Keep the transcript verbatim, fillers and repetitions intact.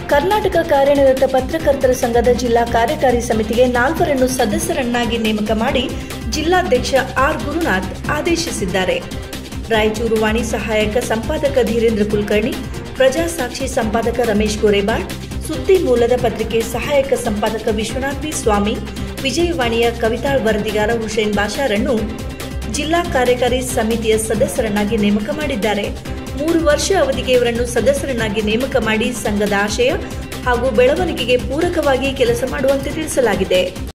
ಕರ್ನಾಟಕ ಕಾರ್ಯನಿರತ ಪತ್ರಕರ್ತರ ಸಂಘದ ಜಿಲ್ಲಾ ಕಾರ್ಯಕಾರಿ ಸಮಿತಿಗೆ ನಾಲ್ವರನ್ನು ಸದಸ್ಯರನ್ನಾಗಿ ನೇಮಕ ಮಾಡಿ ಜಿಲ್ಲಾಧ್ಯಕ್ಷ ಆರ್ ಗುರುನಾಥ್ ಆದೇಶಿಸಿದ್ದಾರೆ. ರಾಯಚೂರು ವಾಣಿ ಸಹಾಯಕ ಸಂಪಾದಕ ಧೀರೇಂದ್ರ ಕುಲಕರ್ಣಿ, ಪ್ರಜಾಸಾಕ್ಷಿ ಸಂಪಾದಕ ರಮೇಶ್ ಗೋರೆಬಾಳ್, ಸುದ್ದಿ ಮೂಲದ ಪತ್ರಿಕೆ ಸಹಾಯಕ ಸಂಪಾದಕ ವಿಶ್ವನಾಥ್ ವಿ ಸ್ವಾಮಿ, ವಿಜಯವಾಣಿಯ ಕವಿತಾಳ್ ವರದಿಗಾರ ಹುಸೇನ್ ಬಾಷಾರನ್ನು ಜಿಲ್ಲಾ ಕಾರ್ಯಕಾರಿ ಸಮಿತಿಯ ಸದಸ್ಯರನ್ನಾಗಿ ನೇಮಕ ಮಾಡಿದ್ದಾರೆ. ಮೂರು ವರ್ಷ ಅವಧಿಗೆ ಇವರನ್ನು ಸದಸ್ಯರನ್ನಾಗಿ ನೇಮಕ ಮಾಡಿ ಸಂಘದ ಆಶಯ ಹಾಗೂ ಬೆಳವಣಿಗೆಗೆ ಪೂರಕವಾಗಿ ಕೆಲಸ ಮಾಡುವಂತೆ ತಿಳಿಸಲಾಗಿದೆ.